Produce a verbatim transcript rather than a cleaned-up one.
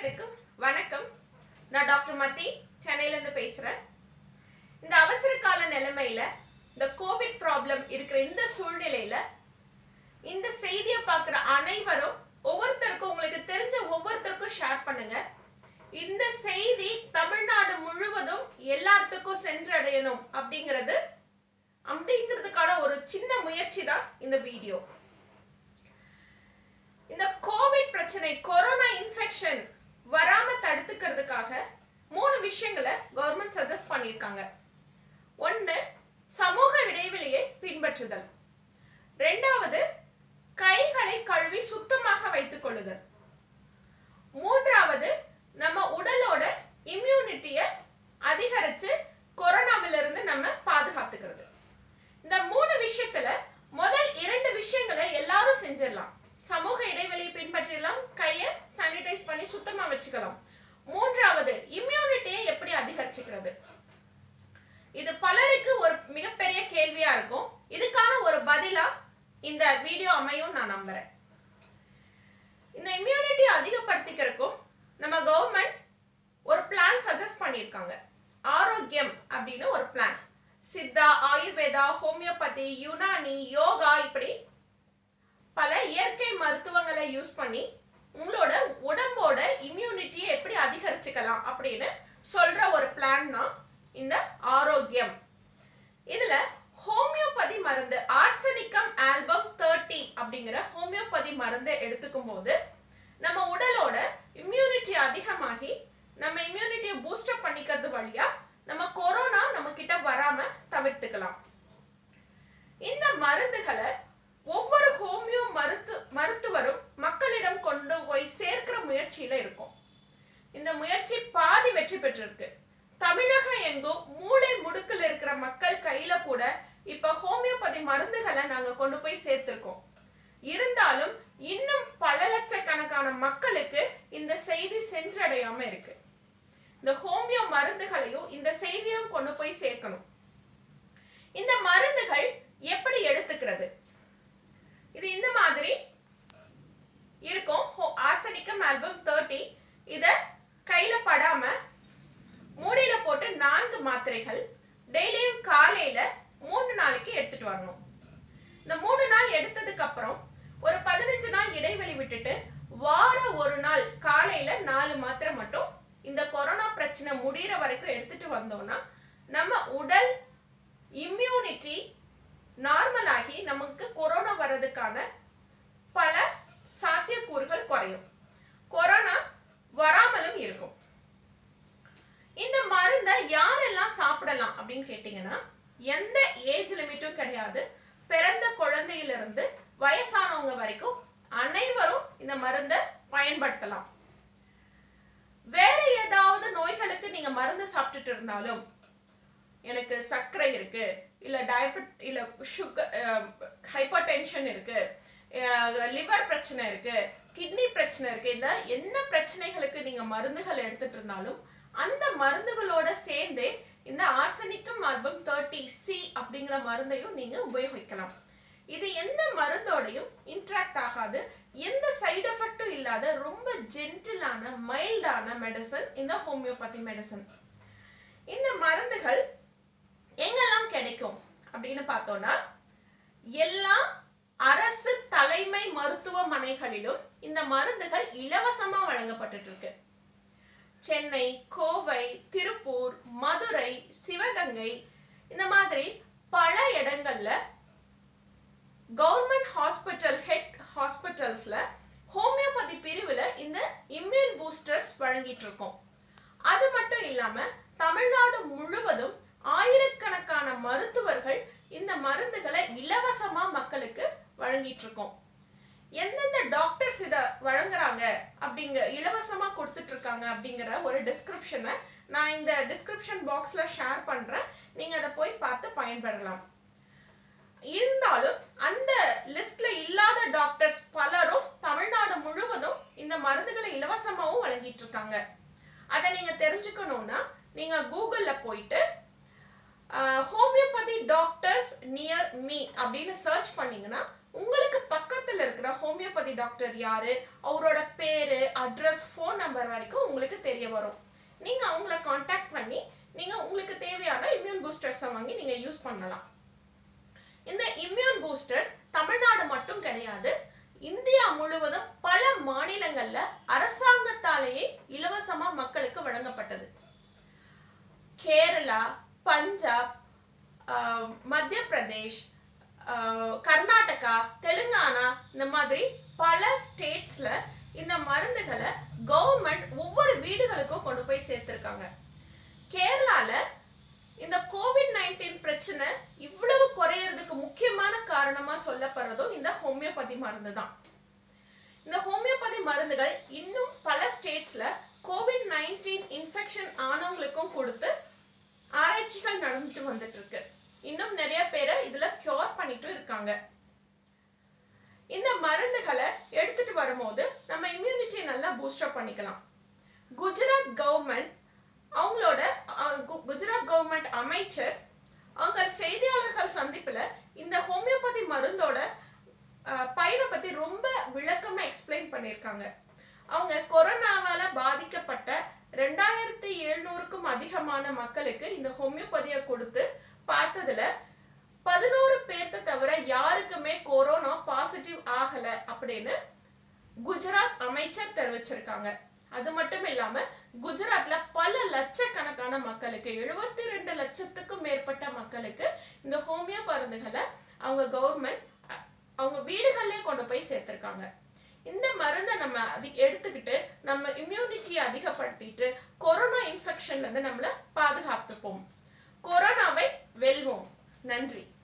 அனைவருக்கும் வணக்கம். நான் டாக்டர் மதி சென்னையில இருந்து பேசுறேன். இந்த அவசர கால நிலைமையில இந்த கோவிட் ப்ராப்ளம் இருக்கிற இந்த சூழ்நிலையில இந்த செய்தியை பார்க்குற அனைவரும் ஒவ்வொருத்தருக்கும் உங்களுக்கு தெரிஞ்ச ஒவ்வொருத்தருக்கும் ஷேர் பண்ணுங்க. இந்த செய்தி தமிழ்நாடு முழுவதும் எல்லாத்துக்கும் சென்றடையணும் அப்படிங்கிறது அப்படிங்கிறதுக்கான ஒரு சின்ன முயற்சி தான் இந்த வீடியோ. இந்த கோவிட் பிரச்சனை, கொரோனா இன்ஃபெக்ஷன் வராம தடுத்துக்கிறதுக்காக மூணு விஷயங்களை கவர்மெண்ட் சஜஸ்ட் பண்ணியிருக்காங்க. ஒன்று, சமூக இடைவெளியை பின்பற்றுதல். ரெண்டாவது, கைகளை கழுவி சுத்தமாக வைத்துக் கொள்ளுதல். மூன்றாவது, நம்ம உடலோட இம்யூனிட்டியை அதிகரிச்சு கொரோனாவிலிருந்து நம்ம பாதுகாத்துக்கிறது. இந்த மூணு விஷயத்துல முதல் இரண்டு விஷயங்களை எல்லாரும் செஞ்சிடலாம். சமூக இடைவெளியை பின்பற்றலாம், கையை சானிடைஸ் பண்ணி சுத்தமா வச்சுக்கலாம். மூன்றாவது, இம்யூனிட்டியை எப்படி அதிகரிச்சுக்கிறது. இது பலருக்கு ஒரு மிகப்பெரிய கேள்வியா இருக்கும். இதுக்கான ஒரு பதிலா இந்த வீடியோ அமையும் நான் நம்புறேன். இந்த இம்யூனிட்டி அதிகப்படுத்திக்கிறதுக்கும் நம்ம கவர்மெண்ட் ஒரு பிளான் சஜஸ்ட் பண்ணியிருக்காங்க. ஆரோக்கியம் அப்படின்னு ஒரு பிளான். சித்தா, ஆயுர்வேதா, ஹோமியோபதி, யுனானி, யோகா, இப்படி பல இயற்கை மருத்துவங்களை யூஸ் பண்ணி உங்களோட உடம்போட இம்யூனிட்டியை எப்படி அதிகரிச்சுக்கலாம் அப்படின்னு சொல்ற ஒரு பிளான் தான் இந்த ஆரோக்கியம். இதுல ஹோமியோபதி மருந்து ஆர்சனிகம் ஆல்பம் தேர்ட்டி அப்படிங்கிற ஹோமியோபதி மருந்தை எடுத்துக்கும் போது நம்ம உடலோட இம்யூனிட்டி அதிகமாகி நம்ம இம்யூனிட்டியை பூஸ்டப் பண்ணிக்கிறது வழியா நம்ம கொரோனா நம்ம கிட்ட வராம தவிர்த்துக்கலாம். இந்த மருந்துகளை ஒவ்வொரு ஹோமியோ மருத்து மருத்துவரும் மக்களிடம் கொண்டு போய் சேர்க்கிற முயற்சியில இருக்கும். இந்த முயற்சி பாதி வெற்றி பெற்றிருக்கு. தமிழகம் எங்கும் மூளை முடுக்கில் இருக்கிற மக்கள் கையில கூட இப்ப ஹோமியோபதி மருந்துகளை நாங்க கொண்டு போய் சேர்த்திருக்கோம். இருந்தாலும் இன்னும் பல லட்சக்கணக்கான மக்களுக்கு இந்த செய்தி சென்றடையாம இருக்கு. இந்த ஹோமியோ மருந்துகளையும் இந்த செய்தியும் கொண்டு போய் சேர்க்கணும். இந்த மருந்துகள் எப்படி எடுத்துக்கிறது? இது இந்த மாதிரி இருக்கும். Arsenicum album thirty. இத கையில படாம மூடியில போட்டு நான்கு மாத்திரைகள் டெய்லியும் காலையில மூணு நாளைக்கு எடுத்துட்டு வரணும். இந்த மூணு நாள் எடுத்ததுக்கு அப்புறம் ஒரு பதினஞ்சு நாள் இடைவெளி விட்டுட்டு வார ஒரு நாள் காலையில நாலு மாத்திரை மட்டும் இந்த கொரோனா பிரச்சனை முடிகிற வரைக்கும் எடுத்துட்டு வந்தோம்னா நம்ம உடல் இம்யூனிட்டி நார்மல் ஆகி நமக்கு கொரோனா வர்றதுக்கான பல சாத்தியக்கூறுகள் குறையும். கொரோனா வராமலும் இருக்கும். இந்த மருந்தை யாரெல்லாம் சாப்பிடலாம் அப்படின்னு கேட்டீங்கன்னா எந்த ஏஜ் லிமிட்டும் கிடையாது. பிறந்த குழந்தையிலிருந்து வயசானவங்க வரைக்கும் அனைவரும் இந்த மருந்தை பயன்படுத்தலாம். வேற ஏதாவது நோய்களுக்கு நீங்க மருந்து சாப்பிட்டுட்டு இருந்தாலும், எனக்கு சர்க்கரை இருக்கு, இல்ல டயபெட் இல்ல சுகர் ஹைப்பர் டென்ஷன் இருக்கு, லிவர் பிரச்சனை இருக்கு, கிட்னி பிரச்சனை இருக்கு, இந்த என்ன பிரச்சனைகளுக்கு நீங்க மருந்துகள் எடுத்துட்டு இருந்தாலும் அந்த மருந்துகளோட சேர்ந்து இந்த ஆர்சனிகம் ஆல்பம் தேர்ட்டி சி அப்படிங்கிற மருந்தையும் நீங்க உபயோகிக்கலாம். இது எந்த மருந்தோடையும் இன்ட்ராக்ட் ஆகாது. எந்த சைடு எஃபெக்டும் இல்லாத ரொம்ப ஜென்டிலான மைல்டான மெடிசன் இந்த ஹோமியோபதி மெடிசன். இந்த மருந்துகள் எங்கெல்லாம் கிடைக்கும் அப்படின்னு பார்த்தோம்னா எல்லா அரசு தலைமை மருத்துவமனைகளிலும் இந்த மருந்துகள் இலவசமா வழங்கப்பட்டு இருக்கு. சென்னை, கோவை, திருப்பூர், மதுரை, சிவகங்கை, இந்த மாதிரி பல இடங்கள்ல கவர்மெண்ட் ஹாஸ்பிட்டல் ஹெட் ஹாஸ்பிட்டல்ஸ்ல ஹோமியோபதி பிரிவுல இந்த இம்யூன் பூஸ்டர்ஸ் வழங்கிட்டு இருக்கோம். அது மட்டும் இல்லாம தமிழ்நாடு முழுவதும் ஆயிரக்கணக்கான மருத்துவர்கள் இந்த மருந்துகளை இலவசமா மக்களுக்கு வழங்கிட்டு இருக்கோம். எந்தெந்த டாக்டர்ஸ் இத வழங்குறாங்க அப்படிங்க இலவசமா கொடுத்துட்டு இருக்காங்க அப்படிங்கிற ஒரு டிஸ்கிரிப்ஷனை நான் இந்த டிஸ்கிரிப்ஷன் பாக்ஸ்ல ஷேர் பண்றேன். நீங்க அதை போய் பார்த்து பயன்பெறலாம். இருந்தாலும் அந்த லிஸ்ட்ல இல்லாத டாக்டர்ஸ் பலரும் தமிழ்நாடு முழுவதும் இந்த மருந்துகளை இலவசமாவும் வழங்கிட்டு இருக்காங்க. அதை நீங்க தெரிஞ்சுக்கணும்னா நீங்க கூகுள்ல போயிட்டு ஹோமியோபதி டாக்டர்ஸ் நியர் மீ அப்படின்னு சர்ச் பண்ணீங்கன்னா உங்களுக்கு பக்கத்துல இருக்கிற ஹோமியோபதி டாக்டர் யாரு, அவரோட பேரு, அட்ரஸ், ஃபோன் நம்பர் வரைக்கும் உங்களுக்கு தெரிய வரும். நீங்க அவங்கள காண்டாக்ட் பண்ணி நீங்க உங்களுக்கு தேவையான இம்யூன் பூஸ்டர்ஸை வாங்கி நீங்க யூஸ் பண்ணலாம். இந்த இம்யூன் பூஸ்டர்ஸ் தமிழ்நாடு மட்டும் கிடையாது, இந்தியா முழுவதும் பல மாநிலங்கள்ல அரசாங்கத்தாலேயே இலவசமா மக்களுக்கு வழங்கப்பட்டது. கேரளா, பஞ்சாப், மத்திய பிரதேஷ், கர்நாடகா, தெலுங்கானா, இந்த மாதிரி பல ஸ்டேட்ஸ்ல இந்த மருந்துகளை கவர்மெண்ட் ஒவ்வொரு வீடுகளுக்கும் கொண்டு போய் சேர்த்திருக்காங்க. கேரளால இந்த கோவிட் நைன்டீன் பிரச்சனை இவ்வளவு குறையறதுக்கு முக்கியமான காரணமா சொல்லப்படுறதும் இந்த ஹோமியோபதி மருந்து தான். இந்த ஹோமியோபதி மருந்துகள் இன்னும் பல ஸ்டேட்ஸ்ல கோவிட் நைன்டீன் இன்ஃபெக்ஷன் ஆனவங்களுக்கும் கொடுத்து ஆராய்ச்சிகள் நடந்துட்டு வந்துட்டு இருக்கு. இன்னும் நிறைய பேரை இதுல கியூர் பண்ணிட்டு இருக்காங்க. இந்த மருந்துகளை எடுத்துட்டு வரும்போது நம்ம இம்யூனிட்டியை நல்லா பூஸ்டர் பண்ணிக்கலாம். குஜராத் கவர்மெண்ட் அவங்களோட குஜராத் கவர்மெண்ட் அமைச்சர் அவங்க செய்தியாளர்கள் சந்திப்புல இந்த ஹோமியோபதி மருந்தோட பயனை பத்தி ரொம்ப விளக்கமா எக்ஸ்பிளைன் பண்ணியிருக்காங்க. அவங்க கொரோனாவால பாதிக்கப்பட்ட ரெண்டாயிரத்தி எழுநூறுக்கும் அதிகமான மக்களுக்கு இந்த ஹோமியோபதியை கொடுத்து பார்த்ததுல பதினோரு பேர்த்த தவிர யாருக்குமே கொரோனா பாசிட்டிவ் ஆகல அப்படின்னு குஜராத் அமைச்சர் தெரிவிச்சிருக்காங்க. அது மட்டும் இல்லாம குஜராத்ல பல லட்சக்கணக்கான மக்களுக்கு, எழுபத்தி ரெண்டு லட்சத்துக்கும் மேற்பட்ட மக்களுக்கு இந்த ஹோமியோ மருந்துகளை அவங்க கவர்மெண்ட் அவங்க வீடுகளிலே கொண்டு போய் சேர்த்திருக்காங்க. இந்த மருந்தை நம்ம எடுத்துக்கிட்டு நம்ம இம்யூனிட்டியை அதிகப்படுத்திட்டு கொரோனா இன்ஃபெக்ஷன்ல இருந்து நம்மள பாதுகாத்துப்போம். கொரோனாவை வெல்வோம். நன்றி.